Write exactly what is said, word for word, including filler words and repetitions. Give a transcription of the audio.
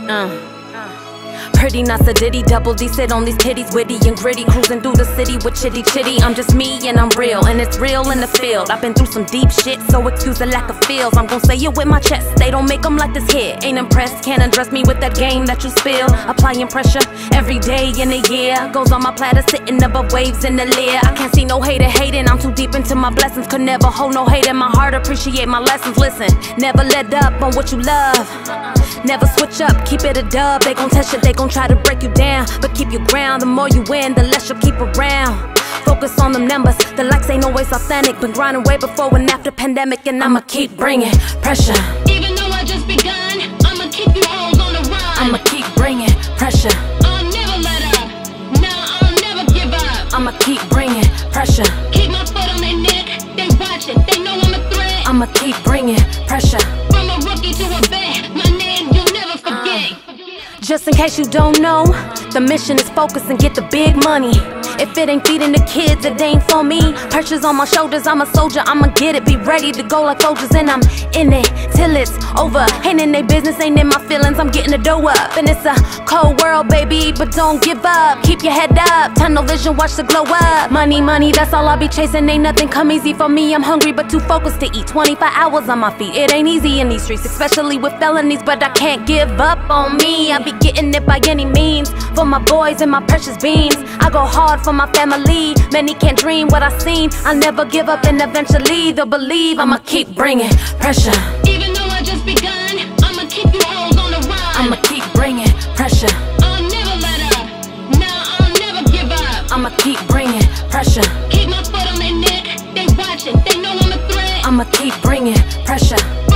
Uh. Pretty not a ditty, double D sit on these titties, witty and gritty, cruising through the city with chitty chitty. I'm just me and I'm real, and it's real in the field. I've been through some deep shit, so excuse the lack of feels. I'm gon' say it with my chest, they don't make them like this here. Ain't impressed, can't undress me with that game that you spill. Applying pressure every day in a year. Goes on my platter, sitting above waves in the leer. I can't see no hater hating, I'm too deep into my blessings. Could never hold no hate in my heart, appreciate my lessons. Listen, never let up on what you love. Never switch up, keep it a dub. They gon' test you, they gon' try to break you down, but keep your ground. The more you win, the less you'll keep around. Focus on them numbers, the likes ain't always authentic. Been grinding way before and after pandemic, and I'ma keep bringing pressure. Even though I just begun, I'ma keep you hoes on the run. I'ma keep bringing pressure. I'll never let up, no, I'll never give up. I'ma keep bringing pressure. Keep my foot on their neck, they watch it, they know I'm a threat. I'ma keep bringing pressure. From a rookie to a vet, my name you'll never forget. uh. Just in case you don't know, the mission is focus and get the big money. If it ain't feeding the kids, it ain't for me. Pressures on my shoulders, I'm a soldier, I'ma get it. Be ready to go like soldiers, and I'm in it till it's over. Ain't in their business, ain't in my feelings, I'm getting the dough up. And it's a cold world, baby, but don't give up. Keep your head up, tunnel vision, watch the glow up. Money, money, that's all I be chasing. Ain't nothing come easy for me, I'm hungry but too focused to eat. Twenty-five hours on my feet, it ain't easy in these streets, especially with felonies, but I can't give up on me. I be getting it by any means, for my boys and my precious beans. I go hard for my family, many can't dream what I seen. I never give up, and eventually they'll believe. I'ma keep bringing pressure. Even though I just begun, I'ma keep you hoes on the run. I'ma keep bringing pressure. I'll never let up, no, I'll never give up. I'ma keep bringing pressure. Keep my foot on their neck, they watch it, they know I'm a threat. I'ma keep bringing pressure.